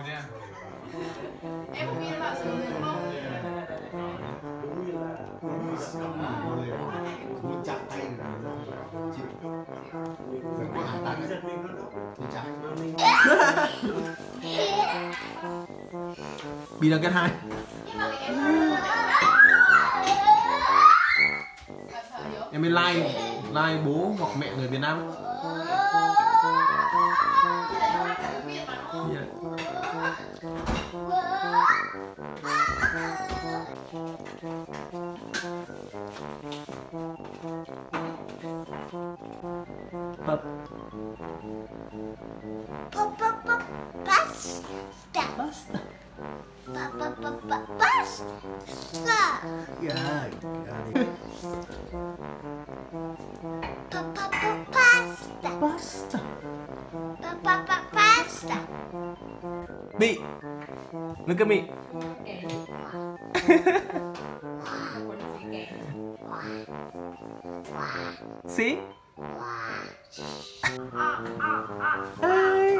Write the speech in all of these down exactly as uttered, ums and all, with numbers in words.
nha. Em không ghi là sự đúng không? Đúng như là người muốn chặt tay chịu phải có hàng tán giật mình nó thì chặt mà mình bị là cái hai em bên like like bố hoặc mẹ người Việt Nam. Yeah. Pop. Pop, pop, pop, pasta. Basta. Pa, pa, pa, pa, pasta. yeah, Pa, pa, pa, pasta. Basta. Pa, pa, pa, pasta. Bị. Look at me. See? Hey.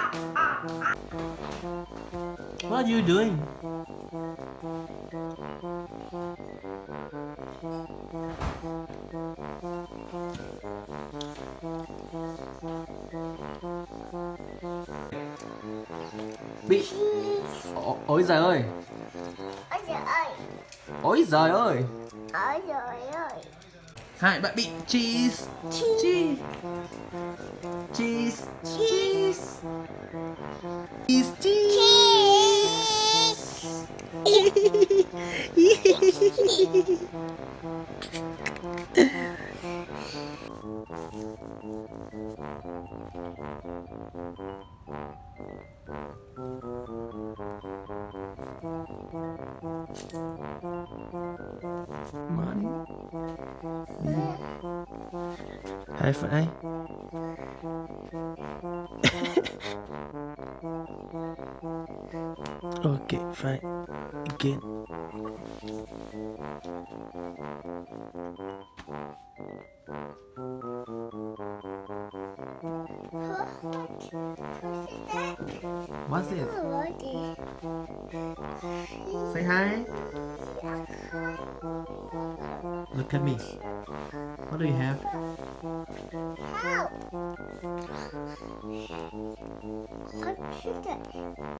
What are you doing? Bị. Ồ, ôi giời ơi. Ôi trời ơi. Ôi giời ơi. Ôi trời ơi. Hai bạn bị cheese. Cheese. Cheese. Cheese. Cheese. Cheese. Money. High five. Okay, fine. Again. What's this? Say hi. Look at me. What do you have? Help.